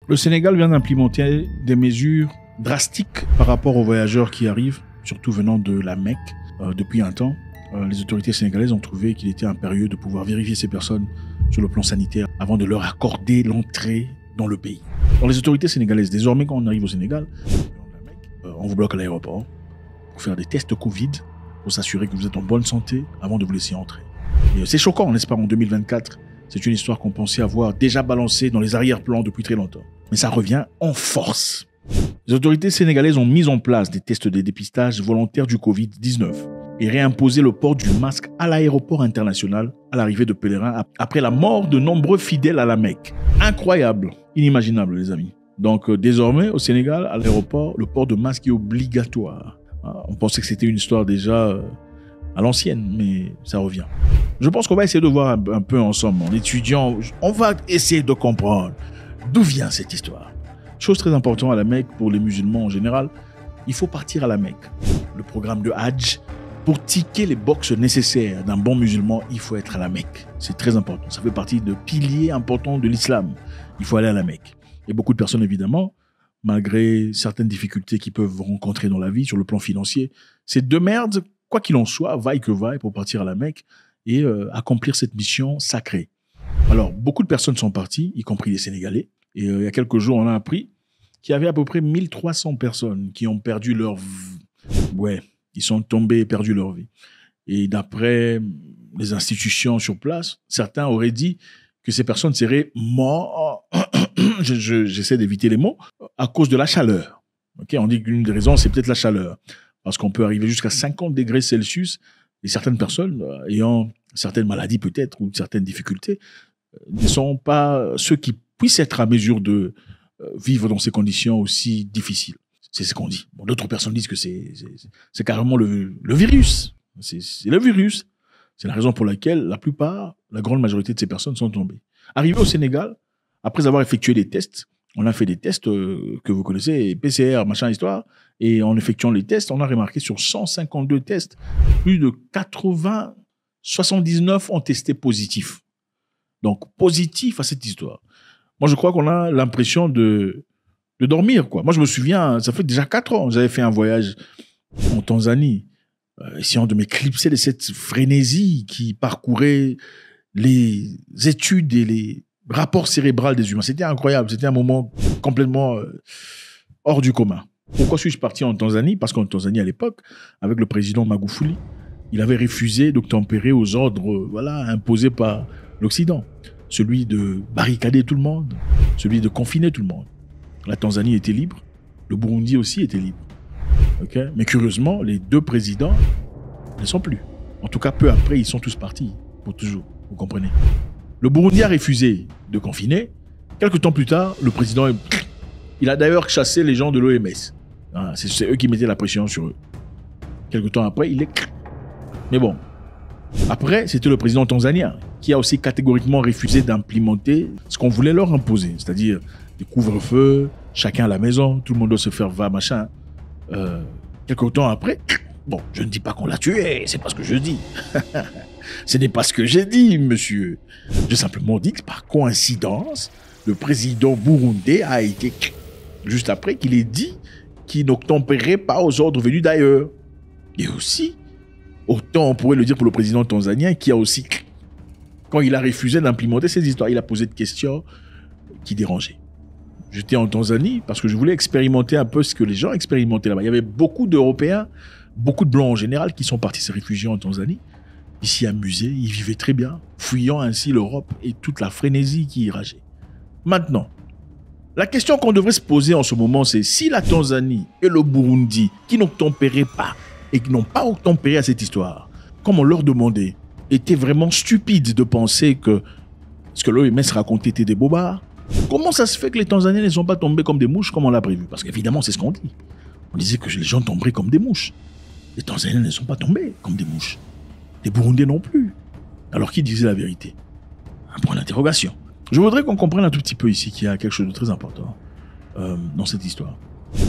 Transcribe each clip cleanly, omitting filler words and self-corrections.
Le Sénégal vient d'implémenter des mesures drastiques par rapport aux voyageurs qui arrivent, surtout venant de la Mecque. Depuis un temps, les autorités sénégalaises ont trouvé qu'il était impérieux de pouvoir vérifier ces personnes sur le plan sanitaire avant de leur accorder l'entrée dans le pays. Donc les autorités sénégalaises, désormais quand on arrive au Sénégal, on vous bloque à l'aéroport pour faire des tests Covid, pour s'assurer que vous êtes en bonne santé avant de vous laisser entrer. Et c'est choquant, n'est-ce pas, en 2024, c'est une histoire qu'on pensait avoir déjà balancée dans les arrière-plans depuis très longtemps. Mais ça revient en force. Les autorités sénégalaises ont mis en place des tests de dépistage volontaires du Covid-19 et réimposé le port du masque à l'aéroport international à l'arrivée de pèlerins après la mort de nombreux fidèles à la Mecque. Incroyable, inimaginable les amis. Donc désormais au Sénégal, à l'aéroport, le port de masque est obligatoire. On pensait que c'était une histoire déjà à l'ancienne, mais ça revient. Je pense qu'on va essayer de voir un peu ensemble, en étudiant, on va essayer de comprendre d'où vient cette histoire. Chose très importante à la Mecque pour les musulmans en général, il faut partir à la Mecque. Le programme de Hajj, pour ticker les boxes nécessaires d'un bon musulman, il faut être à la Mecque. C'est très important, ça fait partie de piliers importants de l'islam. Il faut aller à la Mecque. Et beaucoup de personnes, évidemment, malgré certaines difficultés qu'ils peuvent rencontrer dans la vie, sur le plan financier, c'est de merde, quoi qu'il en soit, vaille que vaille, pour partir à la Mecque et accomplir cette mission sacrée. Alors, beaucoup de personnes sont parties, y compris les Sénégalais. Et il y a quelques jours, on a appris qu'il y avait à peu près 1300 personnes qui ont perdu leur vie. Ouais, ils sont tombés et perdu leur vie. Et d'après les institutions sur place, certains auraient dit que ces personnes seraient mortes, j'essaie d'éviter les mots, à cause de la chaleur. Okay, on dit qu'une des raisons, c'est peut-être la chaleur. Parce qu'on peut arriver jusqu'à 50 degrés Celsius et certaines personnes ayant certaines maladies peut-être ou certaines difficultés ne sont pas ceux qui puissent être à mesure de vivre dans ces conditions aussi difficiles. C'est ce qu'on dit. Bon, d'autres personnes disent que c'est carrément le virus. C'est le virus. C'est la raison pour laquelle la grande majorité de ces personnes sont tombées. Arrivé au Sénégal, après avoir effectué des tests, on a fait des tests que vous connaissez, PCR, machin, histoire, et en effectuant les tests, on a remarqué sur 152 tests, plus de 79 ont testé positif. Donc, positif à cette histoire. Moi, je crois qu'on a l'impression de dormir, quoi. Moi, je me souviens, ça fait déjà 4 ans, j'avais fait un voyage en Tanzanie, essayant de m'éclipser de cette frénésie qui parcourait les études et les rapports cérébraux des humains. C'était incroyable, c'était un moment complètement hors du commun. Pourquoi suis-je parti en Tanzanie? Parce qu'en Tanzanie, à l'époque, avec le président Magufuli, il avait refusé d'obtempérer aux ordres imposés par l'Occident. Celui de barricader tout le monde, celui de confiner tout le monde. La Tanzanie était libre, le Burundi aussi était libre. Okay? Mais curieusement, les deux présidents ne sont plus. En tout cas, peu après, ils sont tous partis, pour toujours, vous comprenez. Le Burundi a refusé de confiner. Quelques temps plus tard, le président, il a d'ailleurs chassé les gens de l'OMS. C'est eux qui mettaient la pression sur eux. Quelques temps après, il est... Mais bon, après, c'était le président tanzanien qui a aussi catégoriquement refusé d'implémenter ce qu'on voulait leur imposer, c'est-à-dire des couvre-feux, chacun à la maison, tout le monde doit se faire machin. Quelques temps après, bon, je ne dis pas qu'on l'a tué, c'est pas ce que je dis. Ce n'est pas ce que j'ai dit, monsieur. J'ai simplement dit que par coïncidence, le président burundais a été juste après qu'il ait dit qu'il n'obtempérait pas aux ordres venus d'ailleurs. Et aussi, autant on pourrait le dire pour le président tanzanien qui a aussi, quand il a refusé d'implémenter ces histoires, il a posé des questions qui dérangeaient. J'étais en Tanzanie parce que je voulais expérimenter un peu ce que les gens expérimentaient là-bas. Il y avait beaucoup d'Européens, beaucoup de Blancs en général qui sont partis se réfugier en Tanzanie. Ils s'y amusaient, ils vivaient très bien, fuyant ainsi l'Europe et toute la frénésie qui y rageait. Maintenant, la question qu'on devrait se poser en ce moment, c'est si la Tanzanie et le Burundi, qui n'obtempéraient pas et qui n'ont pas obtempéré à cette histoire, comme on leur demandait, étaient vraiment stupides de penser que ce que l'OMS racontait était des bobards, comment ça se fait que les Tanzaniens ne sont pas tombés comme des mouches comme on l'a prévu? Parce qu'évidemment, c'est ce qu'on dit. On disait que les gens tomberaient comme des mouches. Les Tanzaniens ne sont pas tombés comme des mouches. Les Burundais non plus. Alors qui disait la vérité? Un point d'interrogation. Je voudrais qu'on comprenne un tout petit peu ici qu'il y a quelque chose de très important dans cette histoire.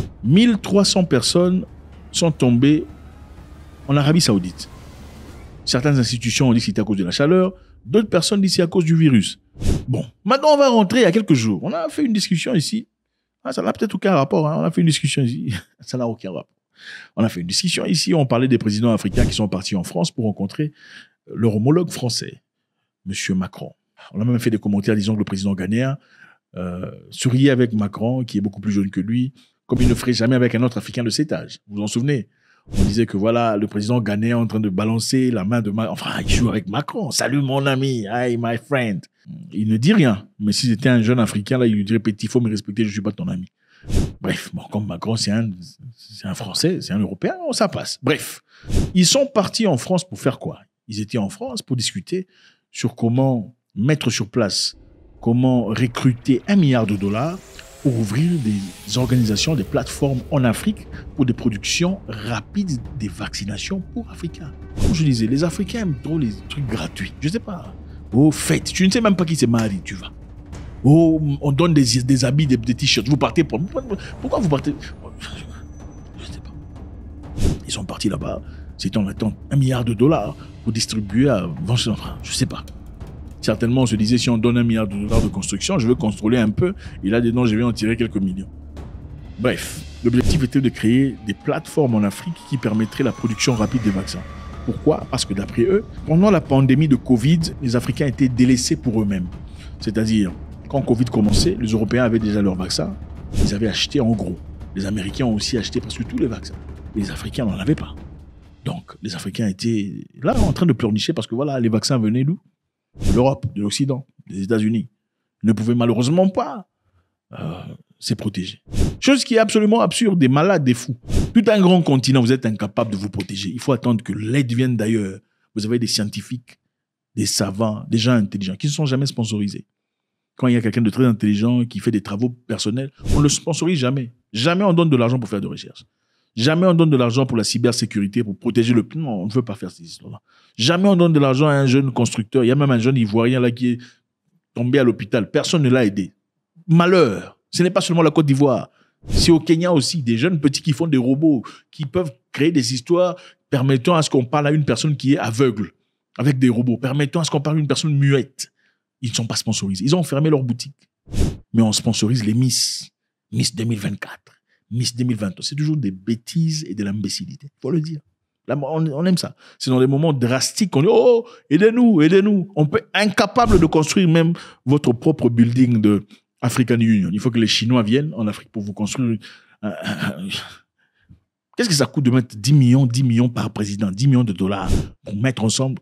1300 personnes sont tombées en Arabie Saoudite. Certaines institutions ont dit que c'était à cause de la chaleur, d'autres personnes disent que c'est à cause du virus. Bon, maintenant, on va rentrer il y a quelques jours. On a fait une discussion ici. Ah, ça n'a peut-être aucun rapport. Hein. On a fait une discussion ici. Ça n'a aucun rapport. On a fait une discussion ici. On parlait des présidents africains qui sont partis en France pour rencontrer leur homologue français, M. Macron. On a même fait des commentaires disant que le président ghanéen souriait avec Macron, qui est beaucoup plus jeune que lui, comme il ne ferait jamais avec un autre Africain de cet âge. Vous vous en souvenez? On disait que voilà, le président ghanéen en train de balancer la main de Macron. Enfin, il joue avec Macron. Salut mon ami, hi my friend. Il ne dit rien. Mais si c'était un jeune Africain, là, il lui dirait petit, il faut me respecter, je ne suis pas ton ami. Bref, bon, comme Macron, c'est un Français, c'est un Européen, ça passe. Bref, ils sont partis en France pour faire quoi? Ils étaient en France pour discuter sur comment mettre sur place, comment recruter $1 milliard pour ouvrir des organisations, des plateformes en Afrique pour des productions rapides des vaccinations pour Africains. Comme je disais, les Africains aiment trop les trucs gratuits. Je ne sais pas. Oh, fête. Tu ne sais même pas qui c'est Marie, tu vas. Oh, on donne des habits, des t-shirts. Vous partez pour... Pourquoi vous partez? Je ne sais pas. Ils sont partis là-bas. C'était en attente $1 milliard pour distribuer à... Je ne sais pas. Certainement, on se disait, si on donne $1 milliard de construction, je veux contrôler un peu. Et là-dedans, je vais en tirer quelques millions. Bref, l'objectif était de créer des plateformes en Afrique qui permettraient la production rapide des vaccins. Pourquoi? Parce que d'après eux, pendant la pandémie de Covid, les Africains étaient délaissés pour eux-mêmes. C'est-à-dire, quand Covid commençait, les Européens avaient déjà leurs vaccins. Ils avaient acheté en gros. Les Américains ont aussi acheté presque tous les vaccins. Les Africains n'en avaient pas. Donc, les Africains étaient là en train de pleurnicher parce que voilà, les vaccins venaient d'où? De l'Europe, de l'Occident, des États-Unis. Ils ne pouvaient malheureusement pas se protéger. Chose qui est absolument absurde, des malades, des fous. Tout un grand continent, vous êtes incapable de vous protéger. Il faut attendre que l'aide vienne d'ailleurs. Vous avez des scientifiques, des savants, des gens intelligents qui ne sont jamais sponsorisés. Quand il y a quelqu'un de très intelligent qui fait des travaux personnels, on ne le sponsorise jamais. Jamais on donne de l'argent pour faire de recherche. Jamais on donne de l'argent pour la cybersécurité, pour protéger le... Non, on ne veut pas faire ces histoires-là. Jamais on donne de l'argent à un jeune constructeur. Il y a même un jeune Ivoirien là qui est tombé à l'hôpital. Personne ne l'a aidé. Malheur. Ce n'est pas seulement la Côte d'Ivoire. C'est au Kenya aussi. Des jeunes petits qui font des robots, qui peuvent créer des histoires permettant à ce qu'on parle à une personne qui est aveugle avec des robots, permettant à ce qu'on parle à une personne muette. Ils ne sont pas sponsorisés. Ils ont fermé leur boutique. Mais on sponsorise les Miss. Miss 2024. Miss 2023. C'est toujours des bêtises et de l'imbécilité. Il faut le dire. Là, on aime ça. C'est dans des moments drastiques qu'on dit « Oh, aidez-nous, aidez-nous ». On peut être incapable de construire même votre propre building de African Union. Il faut que les Chinois viennent en Afrique pour vous construire. Qu'est-ce que ça coûte de mettre 10 millions par président, $10 millions pour mettre ensemble?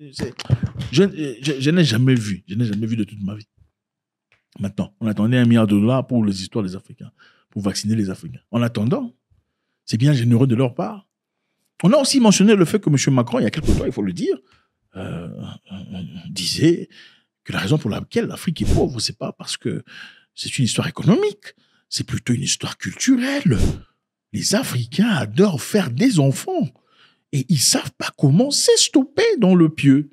Je n'ai jamais vu. Je n'ai jamais vu de toute ma vie. Maintenant, on attendait $1 milliard pour les histoires des Africains, pour vacciner les Africains. En attendant, c'est bien généreux de leur part. On a aussi mentionné le fait que M. Macron, il y a quelque temps, il faut le dire, disait que la raison pour laquelle l'Afrique est pauvre, c'est pas parce que c'est une histoire économique, c'est plutôt une histoire culturelle. Les Africains adorent faire des enfants et ils savent pas comment s'estopper dans le pieu.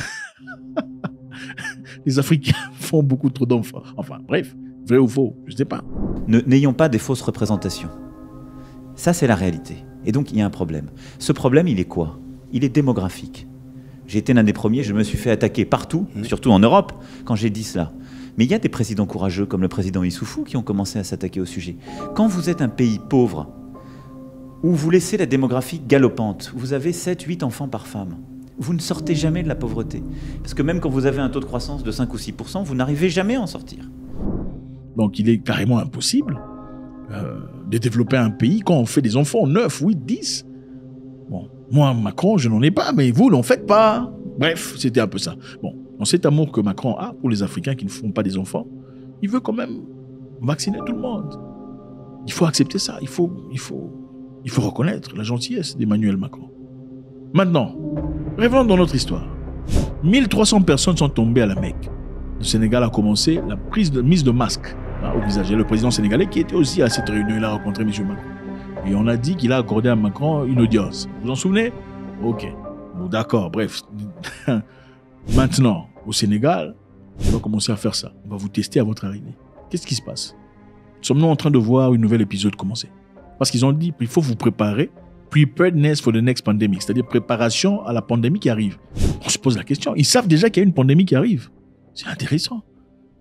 Les Africains font beaucoup trop d'enfants. Enfin, bref, vrai ou faux, je sais pas. N'ayons pas des fausses représentations. Ça, c'est la réalité. Et donc, il y a un problème. Ce problème, il est quoi? Il est démographique. J'ai été l'un des premiers, je me suis fait attaquer partout, surtout en Europe, quand j'ai dit cela. Mais il y a des présidents courageux, comme le président Issoufou, qui ont commencé à s'attaquer au sujet. Quand vous êtes un pays pauvre, où vous laissez la démographie galopante, vous avez 7-8 enfants par femme, vous ne sortez jamais de la pauvreté. Parce que même quand vous avez un taux de croissance de 5 ou 6%, vous n'arrivez jamais à en sortir. Donc, il est carrément impossible de développer un pays quand on fait des enfants 9, 8, 10. Bon, moi, Macron, je n'en ai pas, mais vous, n'en faites pas. Bref, c'était un peu ça. Bon, dans cet amour que Macron a pour les Africains qui ne font pas des enfants, il veut quand même vacciner tout le monde. Il faut accepter ça. Il faut reconnaître la gentillesse d'Emmanuel Macron. Maintenant, revenons dans notre histoire. 1300 personnes sont tombées à la Mecque. Le Sénégal a commencé la mise de masque au visage. Et le président sénégalais qui était aussi à cette réunion, il a rencontré M. Macron. Et on a dit qu'il a accordé à Macron une audience. Vous vous en souvenez? Ok. Bon, d'accord, bref. Maintenant, au Sénégal, on va commencer à faire ça. On va vous tester à votre arrivée. Qu'est-ce qui se passe? Sommes-nous en train de voir une nouvelle épisode commencer? Parce qu'ils ont dit qu'il faut vous préparer. Preparedness for the next pandemic. C'est-à-dire préparation à la pandémie qui arrive. On se pose la question. Ils savent déjà qu'il y a une pandémie qui arrive. C'est intéressant.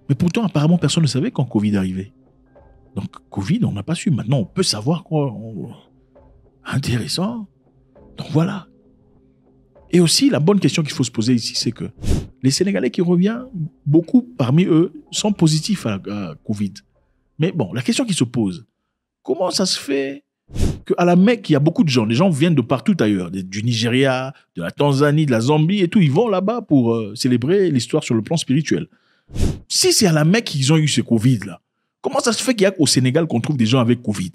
Mais pourtant, apparemment, personne ne savait quand Covid arrivait. Donc, Covid, on n'a pas su. Maintenant, on peut savoir quoi. Intéressant. Donc, voilà. Et aussi, la bonne question qu'il faut se poser ici, c'est que les Sénégalais qui reviennent, beaucoup parmi eux sont positifs à Covid. Mais bon, la question qui se pose, comment ça se fait qu'à la Mecque, il y a beaucoup de gens, les gens viennent de partout ailleurs, du Nigeria, de la Tanzanie, de la Zambie et tout, ils vont là-bas pour célébrer l'histoire sur le plan spirituel. Si c'est à la Mecque qu'ils ont eu ce Covid-là, comment ça se fait qu'il y a qu'au Sénégal qu'on trouve des gens avec Covid?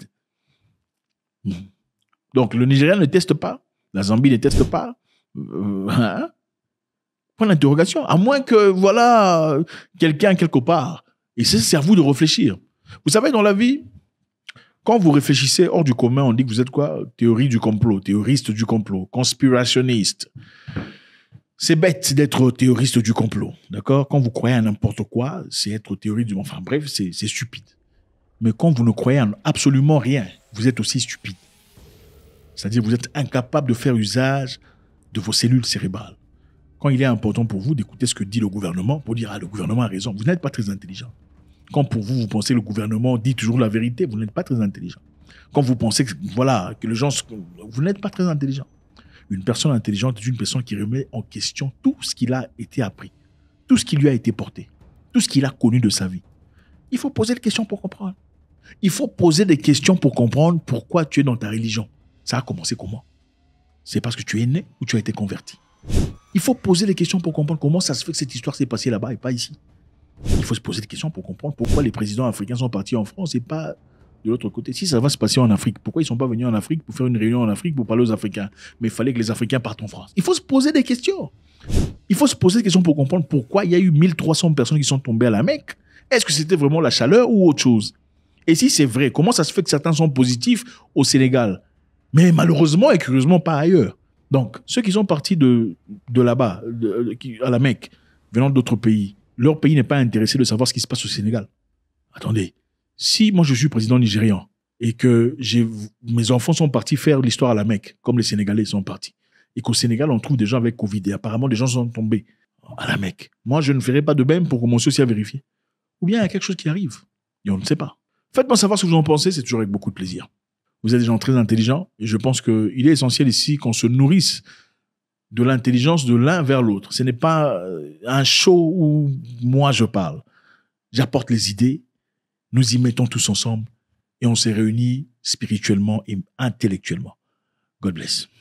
Donc, le Nigeria ne teste pas, la Zambie ne teste pas. Point d'interrogation. À moins que, voilà, quelqu'un quelque part. Et c'est à vous de réfléchir. Vous savez, dans la vie, quand vous réfléchissez hors du commun, on dit que vous êtes quoi? Théorie du complot, théoriste du complot, conspirationniste. C'est bête d'être théoriste du complot, d'accord? Quand vous croyez à n'importe quoi, c'est être théorie du... Enfin bref, c'est stupide. Mais quand vous ne croyez en absolument rien, vous êtes aussi stupide. C'est-à-dire vous êtes incapable de faire usage de vos cellules cérébrales. Quand il est important pour vous d'écouter ce que dit le gouvernement, pour dire « Ah, le gouvernement a raison », vous n'êtes pas très intelligent. Quand pour vous, vous pensez que le gouvernement dit toujours la vérité, vous n'êtes pas très intelligent. Quand vous pensez que, voilà, que les gens... Vous n'êtes pas très intelligent. Une personne intelligente est une personne qui remet en question tout ce qu'il a été appris, tout ce qui lui a été porté, tout ce qu'il a connu de sa vie. Il faut poser des questions pour comprendre. Il faut poser des questions pour comprendre pourquoi tu es dans ta religion. Ça a commencé comment? C'est parce que tu es né ou tu as été converti? Il faut poser des questions pour comprendre comment ça se fait que cette histoire s'est passée là-bas et pas ici. Il faut se poser des questions pour comprendre pourquoi les présidents africains sont partis en France et pas de l'autre côté. Si ça va se passer en Afrique, pourquoi ils ne sont pas venus en Afrique pour faire une réunion en Afrique pour parler aux Africains? Mais il fallait que les Africains partent en France. Il faut se poser des questions. Il faut se poser des questions pour comprendre pourquoi il y a eu 1300 personnes qui sont tombées à la Mecque. Est-ce que c'était vraiment la chaleur ou autre chose? Et si c'est vrai, comment ça se fait que certains sont positifs au Sénégal, mais malheureusement et curieusement pas ailleurs? Donc, ceux qui sont partis de là-bas, à la Mecque, venant d'autres pays, leur pays n'est pas intéressé de savoir ce qui se passe au Sénégal. Attendez, si moi je suis président nigérian et que mes enfants sont partis faire l'histoire à la Mecque, comme les Sénégalais sont partis, et qu'au Sénégal on trouve des gens avec Covid et apparemment des gens sont tombés à la Mecque, moi je ne ferai pas de même pour commencer aussi à vérifier. Ou bien il y a quelque chose qui arrive et on ne sait pas. Faites-moi savoir ce que vous en pensez, c'est toujours avec beaucoup de plaisir. Vous êtes des gens très intelligents et je pense qu'il est essentiel ici qu'on se nourrisse de l'intelligence de l'un vers l'autre. Ce n'est pas un show où moi je parle. J'apporte les idées, nous y mettons tous ensemble et on s'est réunis spirituellement et intellectuellement. God bless.